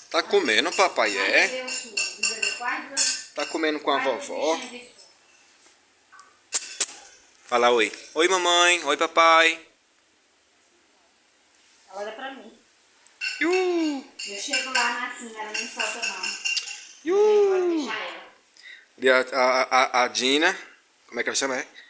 Tá comendo, papai, é? Tá comendo com a vovó? Fala oi. Oi, mamãe. Oi, papai. Olha pra mim. Eu chego lá assim, ela não solta não. E a Dina, como é que ela chama?